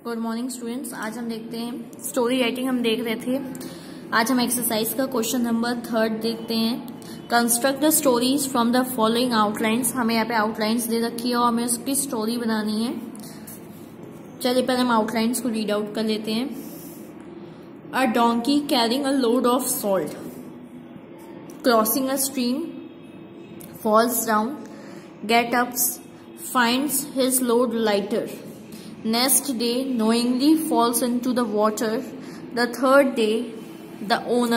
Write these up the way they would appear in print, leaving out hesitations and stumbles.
Good morning students. आज हम देखते हैं स्टोरी राइटिंग। हम देख रहे थे, आज हम एक्सरसाइज का क्वेश्चन नंबर 3 देखते हैं। Construct the stories from the following outlines. हमें यहाँ पे आउटलाइंस दे रखी है और हमें उसकी स्टोरी बनानी है। चलिए पहले हम आउटलाइंस को रीड आउट कर लेते हैं। A donkey carrying a load of salt crossing a stream falls down, get up, finds his load lighter. Next day, knowingly falls into the water. The third day, the owner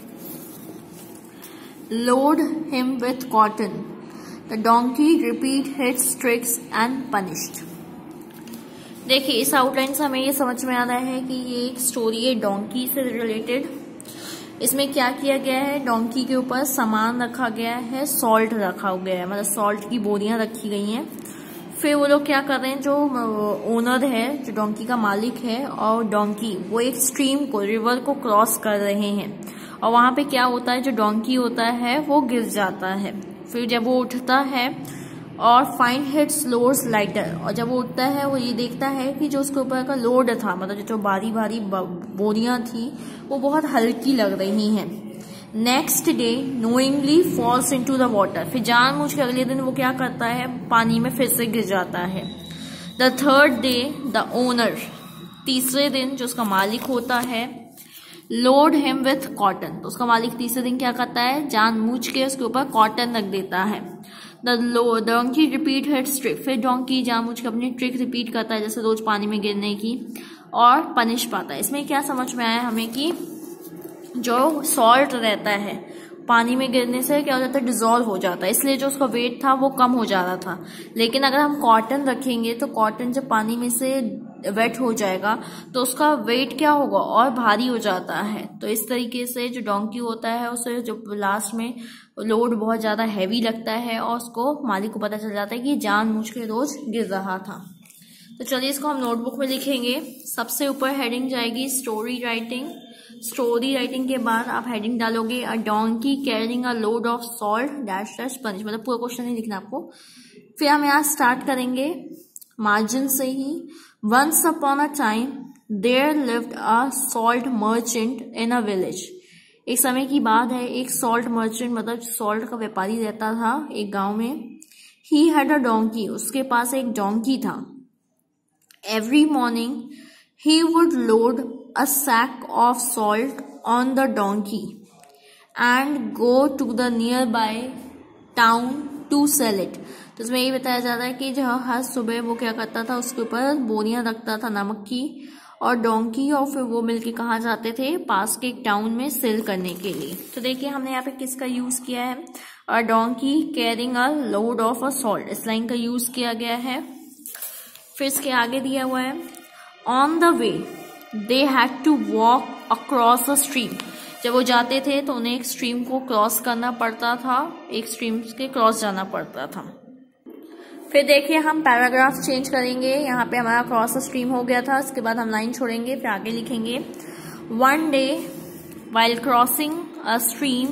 load him with cotton. The donkey repeat his tricks and punished. देखिए, इस outline से हमें ये समझ में आ रहा है कि ये एक स्टोरी है डोंकी से रिलेटेड। इसमें क्या किया गया है, डोंकी के ऊपर सामान रखा गया है, सॉल्ट रखा गया है, मतलब सॉल्ट की बोरियां रखी गई हैं। फिर वो लोग क्या कर रहे हैं, जो ओनर है, जो डोंकी का मालिक है और डोंकी, वो एक स्ट्रीम को, रिवर को क्रॉस कर रहे हैं। और वहां पे क्या होता है, जो डोंकी होता है वो गिर जाता है। फिर जब वो उठता है और फाइंड हिट्स लोड्स लाइटर, और जब वो उठता है वो ये देखता है कि जो उसके ऊपर का लोड था, मतलब जो भारी भारी बोरियां थी, वो बहुत हल्की लग रही हैं। Next day knowingly falls into the water, फिर जानबूझ के अगले दिन वो क्या करता है, पानी में फिर से गिर जाता है। The third day the owner, तीसरे दिन जो उसका मालिक होता है, लोड हिम विथ कॉटन, तो उसका मालिक तीसरे दिन क्या करता है, जानबूझ के उसके ऊपर कॉटन रख देता है। The donkey repeat hits trick, फिर डोंकी जानबूझ के अपनी ट्रिक रिपीट करता है, जैसे रोज पानी में गिरने की, और पनिश पाता है। इसमें क्या समझ में आया हमें कि जो सॉल्ट रहता है पानी में गिरने से क्या हो जाता है, डिजोल्व हो जाता है, इसलिए जो उसका वेट था वो कम हो जा रहा था। लेकिन अगर हम कॉटन रखेंगे तो कॉटन जब पानी में से वेट हो जाएगा तो उसका वेट क्या होगा, और भारी हो जाता है। तो इस तरीके से जो डोंकी होता है उसे जो लास्ट में लोड बहुत ज्यादा हैवी लगता है और उसको मालिक को पता चल जाता है कि जानबूझ के रोज गिर रहा था। तो चलिए इसको हम नोटबुक में लिखेंगे। सबसे ऊपर हेडिंग जाएगी स्टोरी राइटिंग। स्टोरी राइटिंग के बाद आप हेडिंग डालोगे a donkey carrying a load of salt dash dash punish, मतलब पूरा क्वेश्चन नहीं लिखना आपको। फिर हम यहाँ स्टार्ट करेंगे मार्जिन से ही। Once upon a time there lived a salt merchant in a village. एक समय की बात है, एक सॉल्ट मर्चेंट मतलब सॉल्ट का व्यापारी रहता था एक गांव में। ही हैड अ डोंकी, उसके पास एक डोंकी था। Every morning he would load a sack of salt on the donkey and go to the nearby town to sell it. तो इसमें ये बताया जाता है कि जो हर सुबह वो क्या करता था, उसके ऊपर बोरियां रखता था नमक की और डोंकी, और फिर वो मिलके कहाँ जाते थे, पास के एक टाउन में सेल करने के लिए। तो देखिए हमने यहाँ पे किसका यूज किया है, a donkey carrying a load of a salt, इस लाइन का यूज किया गया है। फिर इसके आगे दिया हुआ है On the way, they had to walk across a stream. जब वो जाते थे तो उन्हें एक स्ट्रीम को क्रॉस करना पड़ता था, एक स्ट्रीम के क्रॉस जाना पड़ता था। फिर देखिए हम पैराग्राफ चेंज करेंगे। यहाँ पे हमारा क्रॉस अ स्ट्रीम हो गया था, उसके बाद हम लाइन छोड़ेंगे, फिर आगे लिखेंगे one day while crossing a stream,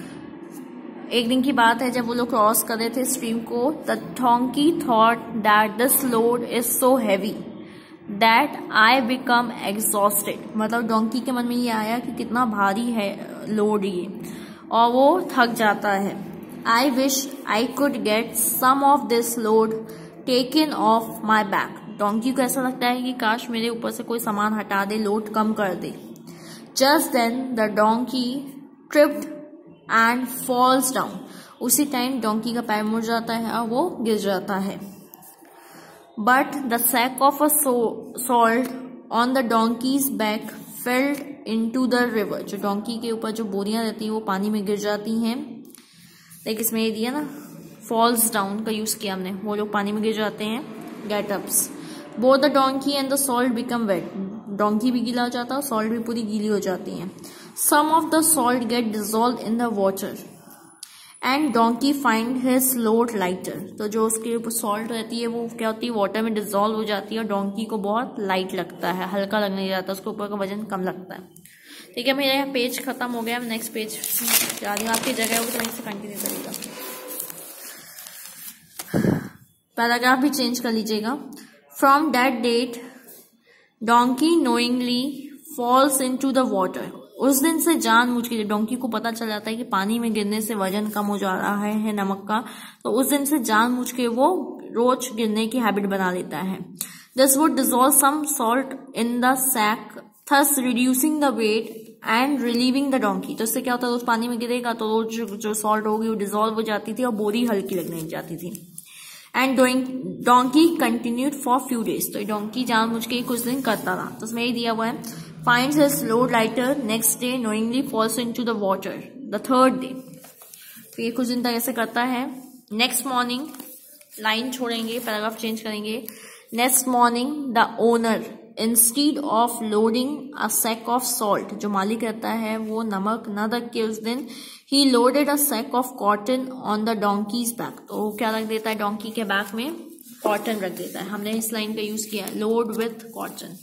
एक दिन की बात है जब वो लोग क्रॉस कर रहे थे स्ट्रीम को। The donkey thought that this load is so heavy that I become exhausted, मतलब डोंकी के मन में ये आया कि कितना भारी है लोड ये, और वो थक जाता है। I wish I could get some of this load taken off my back, donkey को ऐसा लगता है कि काश मेरे ऊपर से कोई सामान हटा दे, लोड कम कर दे। Just then the donkey tripped and falls down, उसी टाइम डोंकी का पैर मुड़ जाता है और वो गिर जाता है। But the sack of a salt on the donkey's back fell into the river, जो डोंकी के ऊपर जो बोरियां रहती हैं वो पानी में गिर जाती हैं। लाइक इसमें ये दिया ना, falls down का यूज किया हमने, वो लोग पानी में गिर जाते हैं। Get ups, both the donkey and the salt become wet, donkey भी गीला हो जाता है और सॉल्ट भी पूरी गीली हो जाती है। Some of the salt get dissolved in the water and donkey find his load lighter, तो जो उसके ऊपर सॉल्ट रहती है वो क्या होती है, वाटर में डिजोल्व हो जाती है और डोंकी को बहुत लाइट लगता है, हल्का लगने जाता है, उसके ऊपर का वजन कम लगता है। ठीक है, मेरा यहाँ पेज खत्म हो गया, नेक्स्ट पेज जा रही हूँ, आपकी जगह वो तो वहीं से कंटिन्यू करेगा। पैराग्राफ भी चेंज कर लीजिएगा। From that date donkey knowingly falls into the water. उस दिन से जानबूझ के, डोंकी को पता चल जाता है कि पानी में गिरने से वजन कम हो जा रहा है नमक का, तो उस दिन से जानबूझ के वो रोज गिरने की हैबिट बना लेता है। This would dissolve some salt in the sack, thus reducing the weight and relieving the donkey. तो इससे क्या होता है, रोज पानी में गिरेगा तो रोज जो सॉल्ट होगी वो डिसॉल्व हो जाती थी और बोरी हल्की लगने लग जाती थी। And donkey continued for few days. तो डोंकी जानबूझ के कुछ दिन करता रहा। तो उसमें यही दिया हुआ है, finds his load lighter next day knowingly falls into the water the third day। तो ये कुछ दिन तक ऐसे करता है। नेक्स्ट मॉर्निंग, लाइन छोड़ेंगे, पैराग्राफ चेंज करेंगे। Next morning the owner instead of loading a sack of salt, जो मालिक रहता है वो नमक न रख के उस दिन ही loaded a sack of cotton on the donkey's back. तो क्या रख देता है, डोंकी के बैक में कॉटन रख देता है। हमने इस लाइन का यूज किया, load with cotton.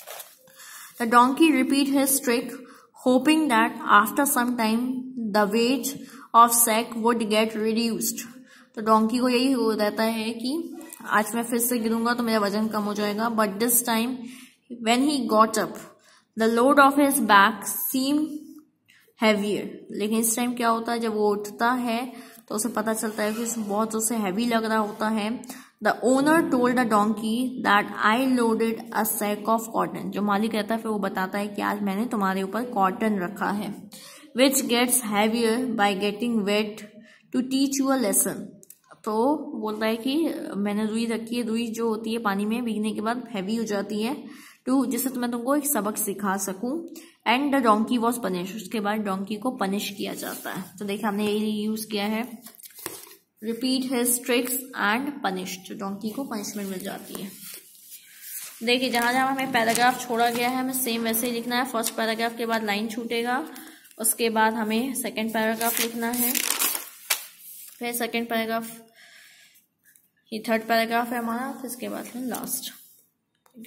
The donkey repeat his trick, hoping that after some time the weight of sack would get reduced। तो डोंकी को यही हो रहता है कि आज मैं फिर से गिरूंगा तो मेरा वजन कम हो जाएगा। But this time when he got up, the load of his back seemed heavier। लेकिन इस टाइम क्या होता है, जब वो उठता है तो उसे पता चलता है कि बहुत उसे हैवी लग रहा होता है। The owner told the donkey that I loaded a sack of cotton। जो मालिक रहता है फिर वो बताता है कि आज मैंने तुम्हारे ऊपर कॉटन रखा है। Which gets heavier by getting wet to teach you a lesson। तो बोलता है कि मैंने रुई रखी है, रुई जो होती है पानी में भीगने के बाद हैवी हो जाती है, तो जिससे मैं तुमको एक सबक सिखा सकूं। And the donkey was punish, उसके बाद डोंकी को पनिश किया जाता है। तो देखिए हमने यही यूज किया है, repeat his tricks and punished, donkey को पनिशमेंट मिल जाती है। देखिए जहां जहां हमें पैराग्राफ छोड़ा गया है हमें सेम वैसे ही लिखना है। फर्स्ट पैराग्राफ के बाद लाइन छूटेगा, उसके बाद हमें सेकंड पैराग्राफ लिखना है, फिर सेकंड पैराग्राफ, ये थर्ड पैराग्राफ है हमारा, फिर इसके बाद लास्ट।